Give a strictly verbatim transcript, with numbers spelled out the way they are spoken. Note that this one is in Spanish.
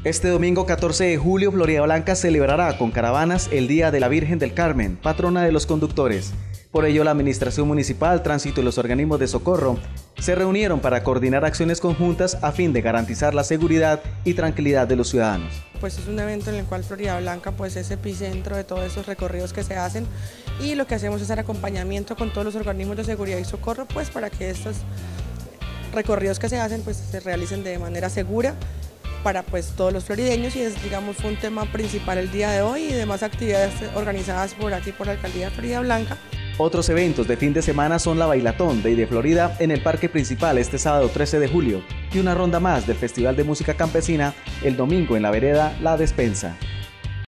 Este domingo catorce de julio, Florida Blanca celebrará con caravanas el Día de la Virgen del Carmen, patrona de los conductores. Por ello, la Administración Municipal, Tránsito y los organismos de socorro se reunieron para coordinar acciones conjuntas a fin de garantizar la seguridad y tranquilidad de los ciudadanos. Pues es un evento en el cual Florida Blanca pues es epicentro de todos esos recorridos que se hacen, y lo que hacemos es hacer acompañamiento con todos los organismos de seguridad y socorro pues para que estos recorridos que se hacen pues se realicen de manera segura para pues todos los florideños, y es, digamos, fue un tema principal el día de hoy y demás actividades organizadas por aquí por la Alcaldía de Florida Blanca. Otros eventos de fin de semana son la Bailatón de Ideflorida en el Parque Principal este sábado trece de julio y una ronda más del Festival de Música Campesina el domingo en la vereda La Despensa.